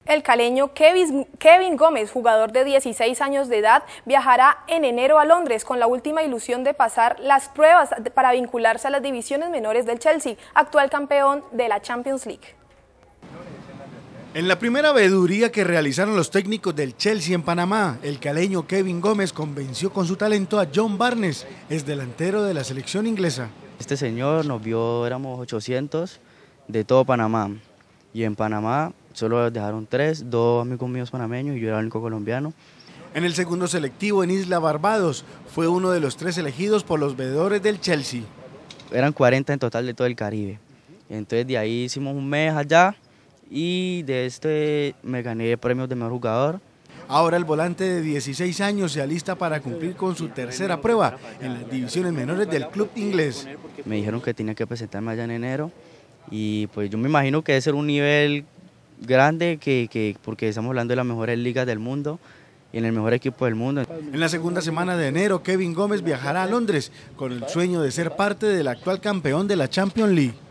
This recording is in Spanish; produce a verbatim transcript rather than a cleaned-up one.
El caleño Kevin, Kevin Gómez, jugador de dieciséis años de edad, viajará en enero a Londres con la última ilusión de pasar las pruebas para vincularse a las divisiones menores del Chelsea, actual campeón de la Champions League. En la primera veeduría que realizaron los técnicos del Chelsea en Panamá, el caleño Kevin Gómez convenció con su talento a John Barnes, ex delantero de la selección inglesa. Este señor nos vio, éramos ochocientos de todo Panamá, y en Panamá solo dejaron tres, dos amigos míos panameños y yo era el único colombiano. En el segundo selectivo en Isla Barbados, fue uno de los tres elegidos por los veedores del Chelsea. Eran cuarenta en total de todo el Caribe. Entonces de ahí hicimos un mes allá y de este me gané premios de mejor jugador. Ahora el volante de dieciséis años se alista para cumplir con su tercera prueba en las divisiones menores del club inglés. Me dijeron que tenía que presentarme allá en enero y pues yo me imagino que debe ser un nivel grande que, que porque estamos hablando de las mejores ligas del mundo y en el mejor equipo del mundo. En la segunda semana de enero, Kevin Gómez viajará a Londres con el sueño de ser parte del actual campeón de la Champions League.